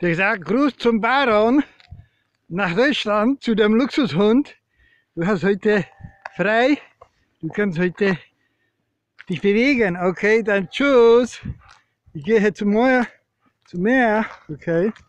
Der sagt, Gruß zum Baron nach Deutschland, zu dem Luxushund. Du hast heute frei, du kannst heute dich bewegen, okay, dann tschüss. Ich gehe zum Meer, okay.